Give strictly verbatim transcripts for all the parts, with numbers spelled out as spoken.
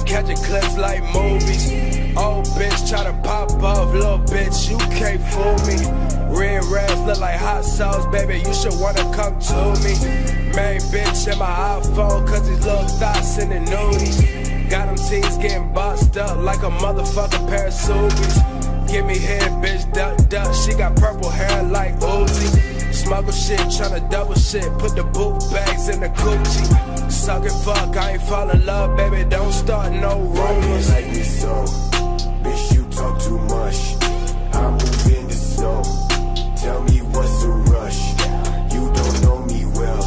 catching clips like movies. Old bitch try to pop off, little bitch, you can't fool me. Red rags look like hot sauce, baby, you should wanna come to me. Main bitch in my iPhone, cause these little thoughts in the nudies. Got them teens getting boxed up like a motherfucking pair of Subies. Give me head, bitch, duck, duck, she got purple hair like Uzi. Smuggle shit, tryna double shit, put the boot bags in the coochie. Suck it, fuck, I ain't fall in love, baby, don't start no rumors. Like me so, bitch, you talk too much. I move in the snow. Tell me what's the rush. You don't know me well.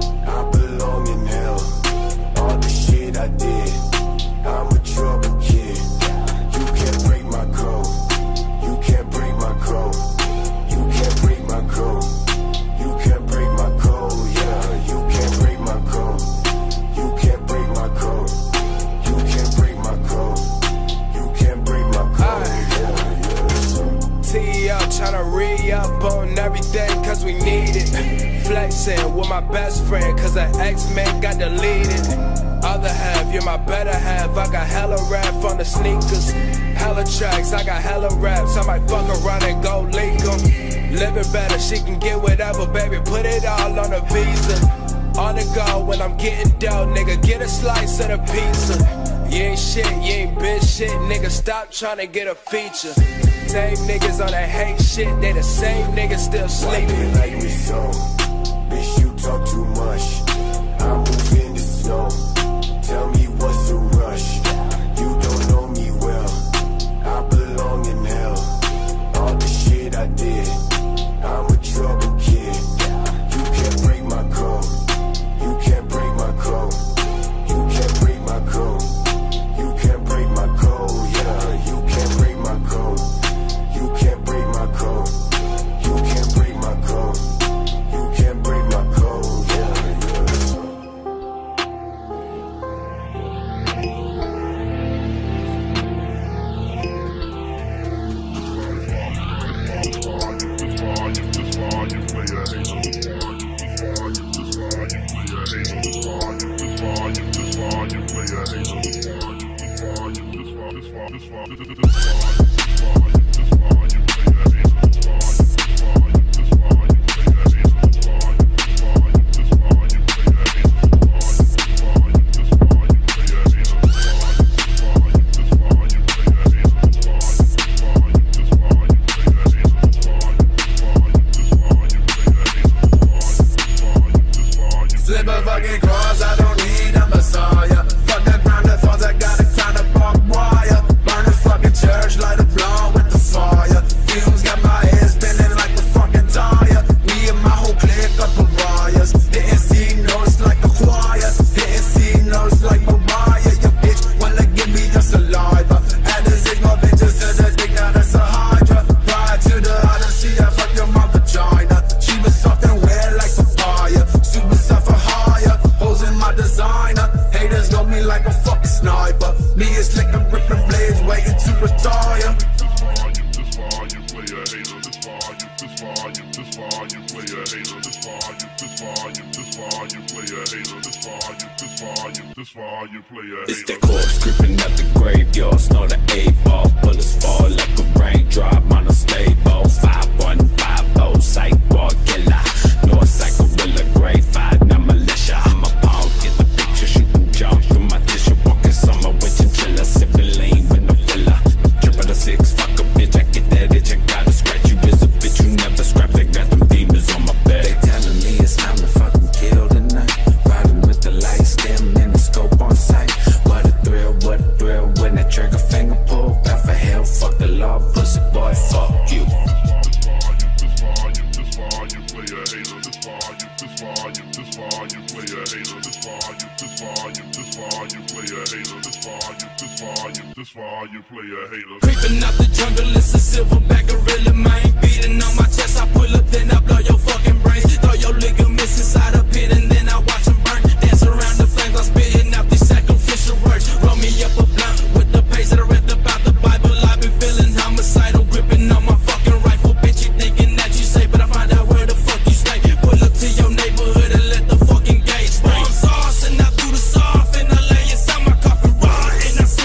I belong in hell. All the shit I did, I'm a trouble kid. You can't break my code. You can't break my code. You can't break my code. You can't break my code. Yeah, you can't break my code. You can't break my code. You can't break my code. You can't break my code. Yeah, yeah. T up, tryna re-up on everything cause we need it. Flexing with my best friend cause her ex-man got deleted. Other half, you're my better half. I got hella rap on the sneakers. Hella tracks, I got hella raps. I might fuck around and go leak 'em. Living better, she can get whatever, baby. Put it all on a visa. On the go when I'm getting dough, nigga. Get a slice of the pizza. You ain't shit, you ain't bitch shit, nigga. Stop trying to get a feature. Same niggas on that hate shit, they the same niggas still sleeping. Like me so, bitch, you talk too much. I move in the snow. Tell me what's the rush. You don't know me well. I belong in hell. All the shit I did, I'm a trouble kid. You can't break my code. You can't break my code. You can't break my code. You can't break my code. Yeah, you can't break my code. You can't break my code. You can't break my code. You can't break my code. Yeah, yeah. Flip a fucking cross, I don't need a messiah. Fuck that ground, the thorns, I got a kind of barbed wire. Burn the fucking church, light a blunt with the fire. Fumes got my head spinning like a fucking tire. Me and my whole clique up pariahs. Didn't see notes like a choir. Didn't see notes like Mariah. Your bitch wanna give me your saliva. Had to zig my bitches to the dick, now that's a hydra. Prior to the Odyssey, I fucked your mom vagina. She was soft and wet like papaya. Super soft for higher, hoes in my designer. Haters know me like a fucking sniper. Me is like a ripping blades waiting to retire. It's that corpse creeping out the graveyard. Snort the eight ball, bullets fall like a raindrop on a stable. Five one five oh, psych boy killer. North side gorilla, grade five, now militia. I'm a pawn, get the picture, shooting jump through my tissue. Walking summer with chinchilla, sipping lean with no filler. Triple a six, fuck a bitch, I get that itch, I gotta scratch you. Is a bitch you never scrap, they got them demons on my back. They telling me it's time to fucking kill tonight. Riding with the lights, dim in the scope on sight. What a thrill, what a thrill when that trigger finger pull. Back for hell, fuck the law, pussy boy, fuck you. Creeping out the jungle, it's a silverback gorilla, man. Beating on my chest, I pull up, then I blow your fucking brains. Throw your ligaments inside a pit, and then I watch them burn. Dance around the flames, I'm spitting out these sacrificial words. Roll me up a blunt with the page that I read about the Bible. I've been feeling homicidal, gripping on my fucking rifle. Bitch, you thinking that you safe, but I find out where the fuck you stay. Pull up to your neighborhood and let the fucking gauge spray. I'm saucing out through the soft, and I lay inside my coffin raw, and I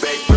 baby.